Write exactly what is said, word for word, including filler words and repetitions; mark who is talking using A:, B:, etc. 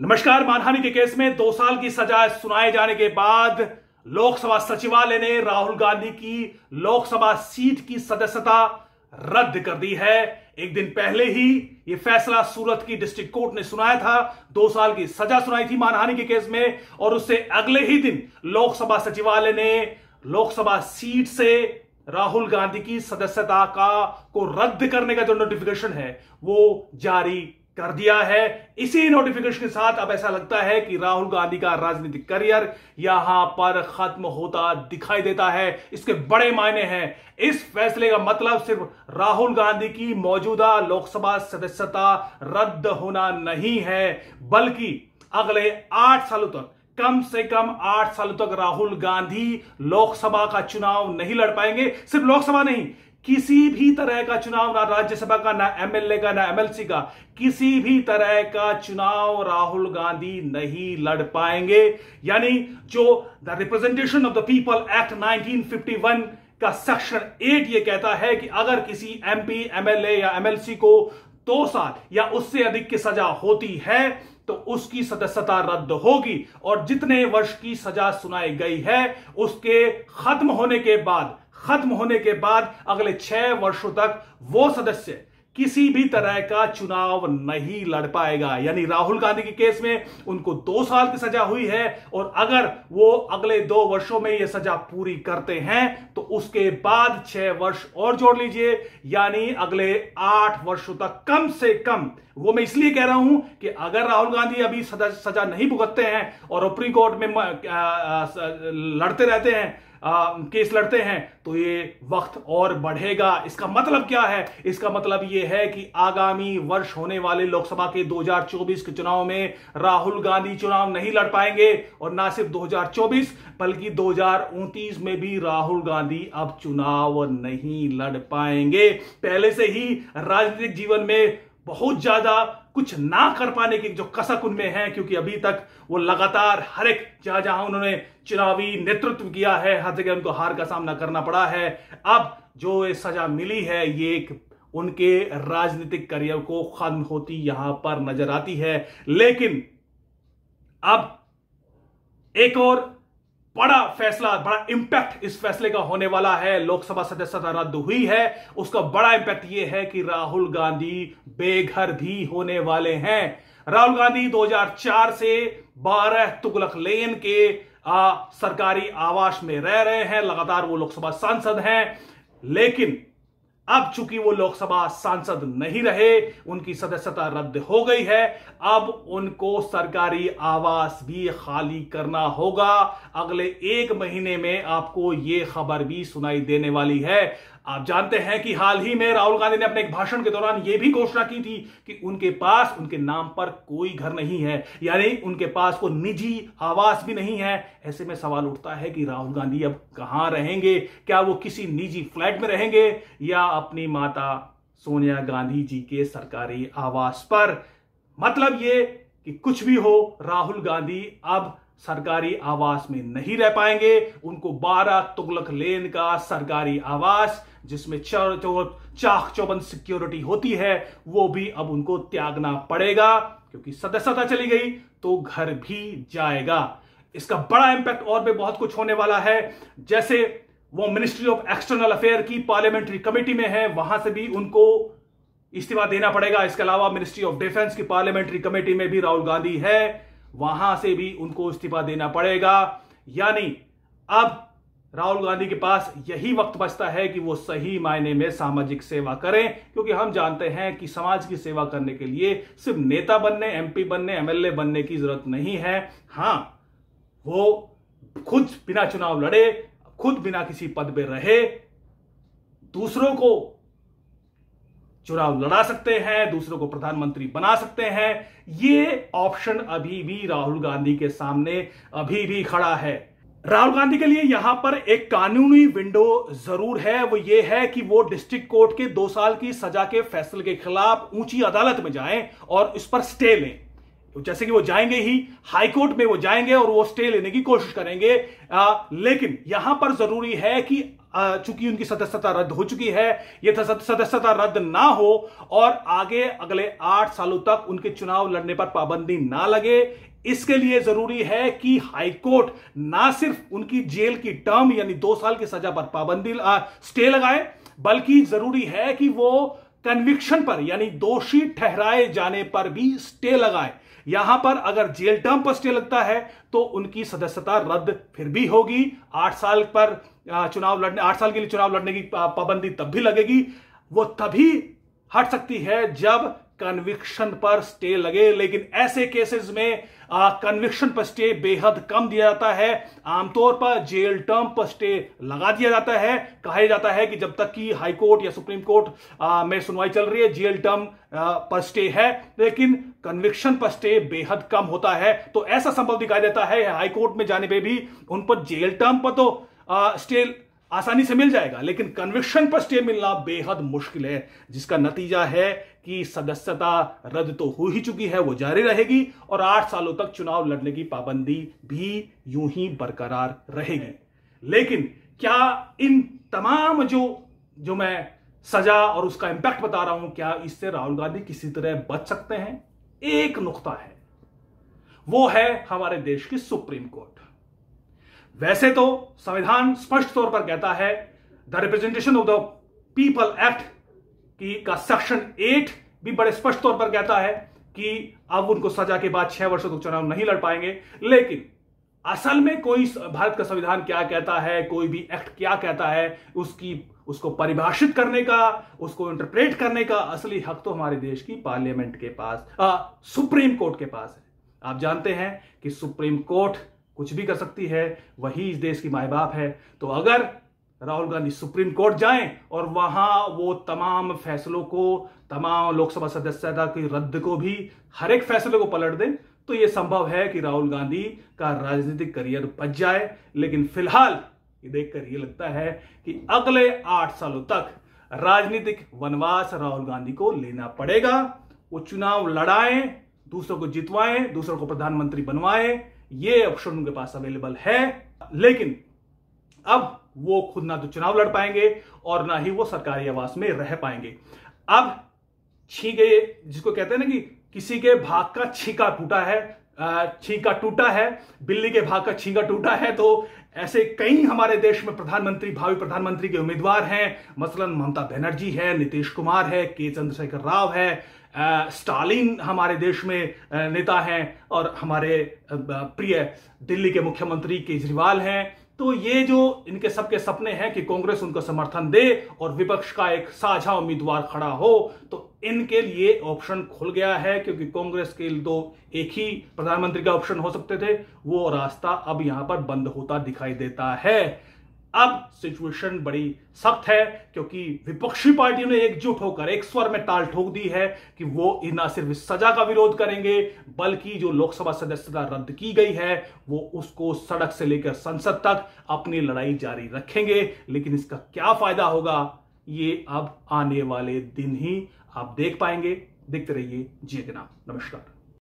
A: नमस्कार। मानहानि के केस में दो साल की सजा सुनाए जाने के बाद लोकसभा सचिवालय ने राहुल गांधी की लोकसभा सीट की सदस्यता रद्द कर दी है। एक दिन पहले ही यह फैसला सूरत की डिस्ट्रिक्ट कोर्ट ने सुनाया था। दो साल की सजा सुनाई थी मानहानि के केस में और उससे अगले ही दिन लोकसभा सचिवालय ने लोकसभा सीट से राहुल गांधी की सदस्यता का को रद्द करने का जो नोटिफिकेशन है वो जारी कर दिया है। इसी नोटिफिकेशन के साथ अब ऐसा लगता है कि राहुल गांधी का राजनीतिक करियर यहां पर खत्म होता दिखाई देता है। इसके बड़े मायने हैं। इस फैसले का मतलब सिर्फ राहुल गांधी की मौजूदा लोकसभा सदस्यता रद्द होना नहीं है, बल्कि अगले आठ सालों तक कम से कम आठ सालों तक राहुल गांधी लोकसभा का चुनाव नहीं लड़ पाएंगे। सिर्फ लोकसभा नहीं, किसी भी तरह का चुनाव, ना राज्यसभा का, ना एमएलए का, ना एमएलसी का, किसी भी तरह का चुनाव राहुल गांधी नहीं लड़ पाएंगे। यानी जो the representation of the people act nineteen fifty one का सेक्शन एट ये कहता है कि अगर किसी एमपी, एमएलए या एमएलसी को दो साल या उससे अधिक की सजा होती है तो उसकी सदस्यता रद्द होगी और जितने वर्ष की सजा सुनाई गई है उसके खत्म होने के बाद खत्म होने के बाद अगले छह वर्षों तक वो सदस्य किसी भी तरह का चुनाव नहीं लड़ पाएगा। यानी राहुल गांधी के केस में उनको दो साल की सजा हुई है और अगर वो अगले दो वर्षों में ये सजा पूरी करते हैं तो उसके बाद छह वर्ष और जोड़ लीजिए, यानी अगले आठ वर्षों तक कम से कम। वो मैं इसलिए कह रहा हूं कि अगर राहुल गांधी अभी सजा, सजा नहीं भुगतते हैं और सुप्रीम कोर्ट में लड़ते रहते हैं, आ, केस लड़ते हैं, तो ये वक्त और बढ़ेगा। इसका मतलब क्या है? इसका मतलब ये है कि आगामी वर्ष होने वाले लोकसभा के दो हज़ार चौबीस के चुनाव में राहुल गांधी चुनाव नहीं लड़ पाएंगे और ना सिर्फ दो हज़ार चौबीस बल्कि दो हज़ार उनतीस में भी राहुल गांधी अब चुनाव नहीं लड़ पाएंगे। पहले से ही राजनीतिक जीवन में बहुत ज्यादा कुछ ना कर पाने की जो कसक उनमें है, क्योंकि अभी तक वो लगातार हर एक जहां जहां उन्होंने चुनावी नेतृत्व किया है हर जगह उनको हार का सामना करना पड़ा है। अब जो ये सजा मिली है ये एक उनके राजनीतिक करियर को खत्म होती यहां पर नजर आती है। लेकिन अब एक और बड़ा फैसला, बड़ा इंपैक्ट इस फैसले का होने वाला है। लोकसभा सदस्यता रद्द हुई है, उसका बड़ा इंपैक्ट यह है कि राहुल गांधी बेघर भी होने वाले हैं। राहुल गांधी दो हज़ार चार से बारह तुगलक लेन के आ, सरकारी आवास में रह रहे हैं। लगातार वो लोकसभा सांसद हैं, लेकिन अब चूंकि वो लोकसभा सांसद नहीं रहे, उनकी सदस्यता रद्द हो गई है, अब उनको सरकारी आवास भी खाली करना होगा। अगले एक महीने में आपको ये खबर भी सुनाई देने वाली है। आप जानते हैं कि हाल ही में राहुल गांधी ने अपने एक भाषण के दौरान यह भी घोषणा की थी कि उनके पास उनके नाम पर कोई घर नहीं है, यानी उनके पास कोई निजी आवास भी नहीं है। ऐसे में सवाल उठता है कि राहुल गांधी अब कहां रहेंगे? क्या वो किसी निजी फ्लैट में रहेंगे या अपनी माता सोनिया गांधी जी के सरकारी आवास पर? मतलब ये कि कुछ भी हो, राहुल गांधी अब सरकारी आवास में नहीं रह पाएंगे। उनको बारह तुगलक लेन का सरकारी आवास, जिसमें चाक चौबंद सिक्योरिटी होती है, वो भी अब उनको त्यागना पड़ेगा, क्योंकि सदस्यता चली गई तो घर भी जाएगा। इसका बड़ा इंपैक्ट और भी बहुत कुछ होने वाला है। जैसे वो मिनिस्ट्री ऑफ एक्सटर्नल अफेयर की पार्लियामेंट्री कमेटी में है, वहां से भी उनको इस्तीफा देना पड़ेगा। इसके अलावा मिनिस्ट्री ऑफ डिफेंस की पार्लियामेंट्री कमेटी में भी राहुल गांधी है, वहां से भी उनको इस्तीफा देना पड़ेगा। यानी अब राहुल गांधी के पास यही वक्त बचता है कि वो सही मायने में सामाजिक सेवा करें, क्योंकि हम जानते हैं कि समाज की सेवा करने के लिए सिर्फ नेता बनने, एमपी बनने, एमएलए बनने की जरूरत नहीं है। हां, वो खुद बिना चुनाव लड़े, खुद बिना किसी पद पे रहे, दूसरों को चुनाव लड़ा सकते हैं, दूसरों को प्रधानमंत्री बना सकते हैं। ये ऑप्शन अभी भी राहुल गांधी के सामने अभी भी खड़ा है। राहुल गांधी के लिए यहां पर एक कानूनी विंडो जरूर है। वो ये है कि वो डिस्ट्रिक्ट कोर्ट के दो साल की सजा के फैसले के खिलाफ ऊंची अदालत में जाएं और इस पर स्टे लें। जैसे कि वो जाएंगे ही हाईकोर्ट में, वो जाएंगे और वो स्टे लेने की कोशिश करेंगे। आ, लेकिन यहां पर जरूरी है कि चूंकि उनकी सदस्यता रद्द हो चुकी है, ये सदस्यता रद्द ना हो और आगे अगले आठ सालों तक उनके चुनाव लड़ने पर पाबंदी ना लगे। इसके लिए जरूरी है कि हाईकोर्ट ना सिर्फ उनकी जेल की टर्म यानी दो साल की सजा पर पाबंदी आ, स्टे लगाए, बल्कि जरूरी है कि वो कन्विक्शन पर यानी दोषी ठहराए जाने पर भी स्टे लगाए। यहां पर अगर जेल टर्म पर स्टे लगता है तो उनकी सदस्यता रद्द फिर भी होगी। आठ साल पर चुनाव लड़ने आठ साल के लिए चुनाव लड़ने की पाबंदी तब भी लगेगी। वो तभी हट सकती है जब कन्विक्शन पर स्टे लगे। लेकिन ऐसे केसेस में कन्विक्शन पर स्टे बेहद कम दिया जाता है। आमतौर पर जेल टर्म पर स्टे लगा दिया जाता है। कहा जाता है कि जब तक कि हाई कोर्ट या सुप्रीम कोर्ट आ, में सुनवाई चल रही है जेल टर्म आ, पर स्टे है, लेकिन कन्विक्शन पर स्टे बेहद कम होता है। तो ऐसा संभव दिखाई देता है हाई कोर्ट में जाने पे भी उन पर जेल टर्म पर तो आ, स्टे आसानी से मिल जाएगा, लेकिन कन्विक्शन पर स्टे मिलना बेहद मुश्किल है, जिसका नतीजा है कि सदस्यता रद्द तो हो ही चुकी है, वो जारी रहेगी और आठ सालों तक चुनाव लड़ने की पाबंदी भी यूं ही बरकरार रहेगी। लेकिन क्या इन तमाम जो जो मैं सजा और उसका इंपैक्ट बता रहा हूं, क्या इससे राहुल गांधी किसी तरह बच सकते हैं? एक नुक्ता है, वो है हमारे देश की सुप्रीम कोर्ट। वैसे तो संविधान स्पष्ट तौर पर कहता है, the representation of the people act की का सेक्शन एट भी बड़े स्पष्ट तौर पर कहता है कि अब उनको सजा के बाद छह वर्षों तक चुनाव नहीं लड़ पाएंगे। लेकिन असल में कोई भारत का संविधान क्या कहता है, कोई भी एक्ट क्या कहता है, उसकी उसको परिभाषित करने का, उसको इंटरप्रेट करने का असली हक तो हमारे देश की पार्लियामेंट के पास, आ, सुप्रीम कोर्ट के पास है। आप जानते हैं कि सुप्रीम कोर्ट कुछ भी कर सकती है, वही इस देश की माई बाप है। तो अगर राहुल गांधी सुप्रीम कोर्ट जाएं और वहां वो तमाम फैसलों को, तमाम लोकसभा सदस्यता की रद्द को भी, हर एक फैसले को पलट दें, तो यह संभव है कि राहुल गांधी का राजनीतिक करियर बच जाए। लेकिन फिलहाल ये देखकर ये लगता है कि अगले आठ सालों तक राजनीतिक वनवास राहुल गांधी को लेना पड़ेगा। वो चुनाव लड़ाएं, दूसरों को जितवाएं, दूसरों को प्रधानमंत्री बनवाएं, ये ऑप्शन उनके पास अवेलेबल है। लेकिन अब वो खुद ना तो चुनाव लड़ पाएंगे और ना ही वो सरकारी आवास में रह पाएंगे। अब छींके, जिसको कहते हैं ना कि किसी के भाग का छींका टूटा है, छींका टूटा है, बिल्ली के भाग का छींका टूटा है, तो ऐसे कई हमारे देश में प्रधानमंत्री, भावी प्रधानमंत्री के उम्मीदवार हैं। मसलन ममता बनर्जी है, नीतीश कुमार है, के चंद्रशेखर राव है, स्टालिन हमारे देश में नेता हैं और हमारे प्रिय दिल्ली के मुख्यमंत्री केजरीवाल हैं। तो ये जो इनके सबके सपने हैं कि कांग्रेस उनको समर्थन दे और विपक्ष का एक साझा उम्मीदवार खड़ा हो, तो इनके लिए ऑप्शन खुल गया है, क्योंकि कांग्रेस के लिए तो एक ही प्रधानमंत्री का ऑप्शन हो सकते थे, वो रास्ता अब यहां पर बंद होता दिखाई देता है। अब सिचुएशन बड़ी सख्त है, क्योंकि विपक्षी पार्टियों ने एकजुट होकर एक स्वर में ताल ठोक दी है कि वो न सिर्फ इस सजा का विरोध करेंगे, बल्कि जो लोकसभा सदस्यता रद्द की गई है वो उसको सड़क से लेकर संसद तक अपनी लड़ाई जारी रखेंगे। लेकिन इसका क्या फायदा होगा, ये अब आने वाले दिन ही आप देख पाएंगे। देखते रहिए जिये के नाम। नमस्कार।